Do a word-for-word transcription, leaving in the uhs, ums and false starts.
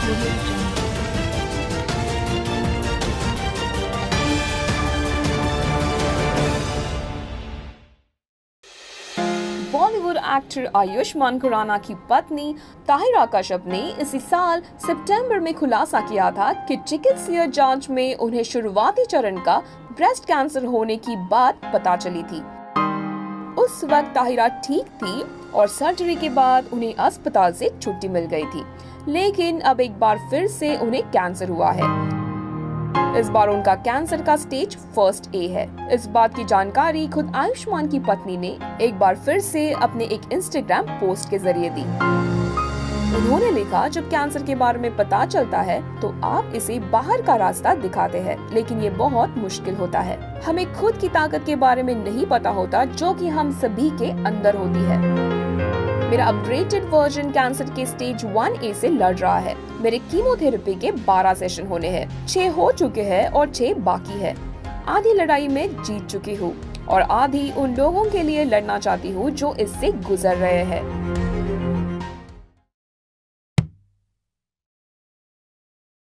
Bollywood actor Ayushman Khurana की पत्नी ताहिरा कश्यप ने इसी साल सितंबर में खुलासा किया था कि चिकित्सीय जांच में उन्हें शुरुआती चरण का ब्रेस्ट कैंसर होने की बात पता चली थी। उस वक्त ताहिरा ठीक थी और सर्जरी के बाद उन्हें अस्पताल से छुट्टी मिल गई थी, लेकिन अब एक बार फिर से उन्हें कैंसर हुआ है। इस बार उनका कैंसर का स्टेज फर्स्ट ए है। इस बात की जानकारी खुद आयुष्मान की पत्नी ने एक बार फिर से अपने एक इंस्टाग्राम पोस्ट के जरिए दी। उन्होंने लिखा, जब कैंसर के बारे में पता चलता है तो आप इसे बाहर का रास्ता दिखाते हैं, लेकिन ये बहुत मुश्किल होता है। हमें खुद की ताकत के बारे में नहीं पता होता जो कि हम सभी के अंदर होती है। मेरा अपग्रेडेड वर्जन कैंसर के स्टेज वन ए से लड़ रहा है। मेरे कीमोथेरेपी के बारह सेशन होने हैं, छह हो चुके हैं और छह बाकी है। आधी लड़ाई में जीत चुकी हूँ और आधी उन लोगों के लिए लड़ना चाहती हूँ जो इससे गुजर रहे हैं।